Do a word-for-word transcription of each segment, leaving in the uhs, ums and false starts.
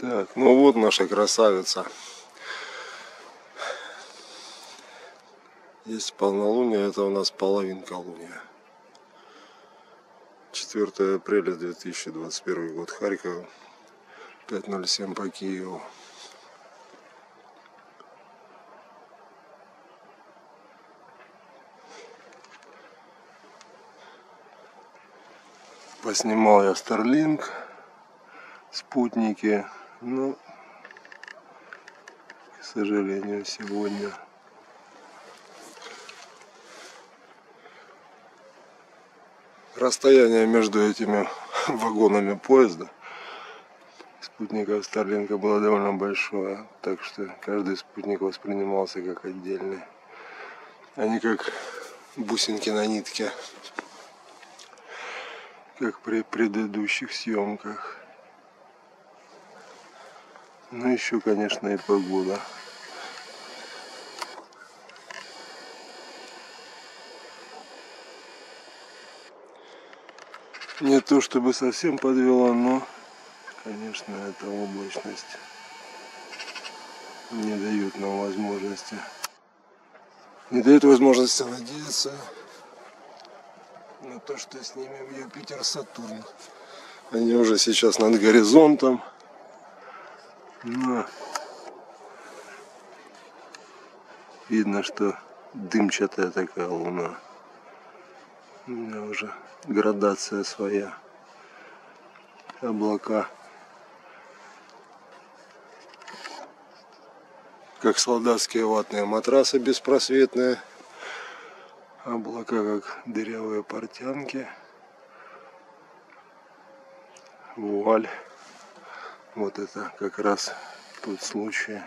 Так, ну вот наша красавица. Есть полнолуние, это у нас половинка луния. четвёртое апреля две тысячи двадцать первый год, Харьков, пять ноль семь по Киеву. Поснимал я Starlink, спутники, но, к сожалению, сегодня расстояние между этими вагонами поезда спутников Starlink было довольно большое, так что каждый спутник воспринимался как отдельный, а не как бусинки на нитке, как при предыдущих съемках. Ну еще, конечно, и погода. Не то чтобы совсем подвела, но, конечно, эта облачность не дает нам возможности, не дает возможности надеяться на то, что снимем Юпитер, Сатурн. Они уже сейчас над горизонтом, но видно, что дымчатая такая луна. У меня уже градация своя. Облака как солдатские ватные матрасы беспросветные. Облака как дырявые портянки. Вуаль. Вот это как раз тот случай.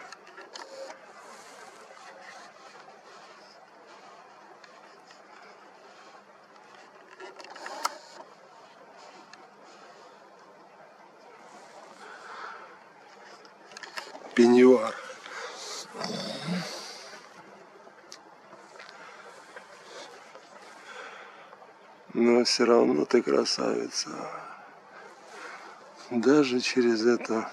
Пеньюар. Но все равно ты красавица. Даже через это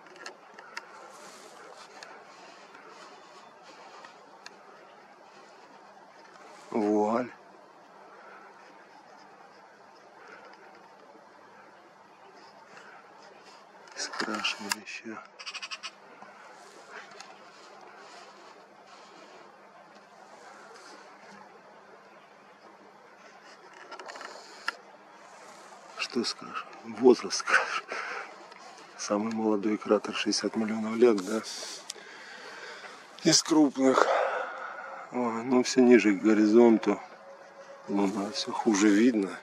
вуаль. Скрашивающая. Что скажешь? Возраст скажешь. Самый молодой кратер, шестьдесят миллионов лет, да? Из крупных. Ой, ну все ниже к горизонту. Луна все хуже видно.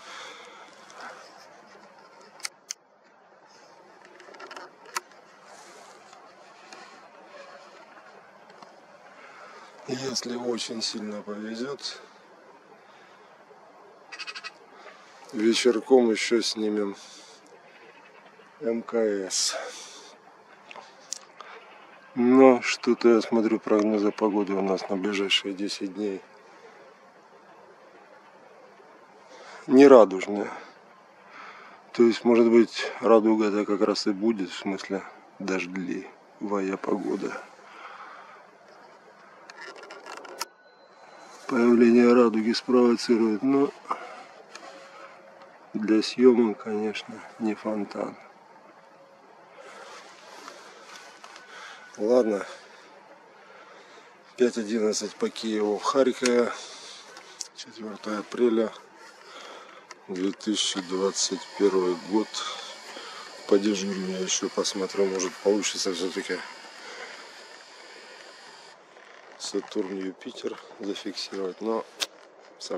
Если очень сильно повезет, вечерком еще снимем эм ка эс. Но что-то я смотрю, прогнозы погоды у нас на ближайшие десять дней не радужные. То есть, может быть, радуга-то как раз и будет, в смысле дождливая погода. Появление радуги спровоцирует, но для съемок, конечно, не фонтан. Ладно, пять одиннадцать по Киеву, в Харькове, четвёртое апреля две тысячи двадцать первый год. Подежурю я еще, посмотрю, может получится все-таки Сатурн, Юпитер зафиксировать, но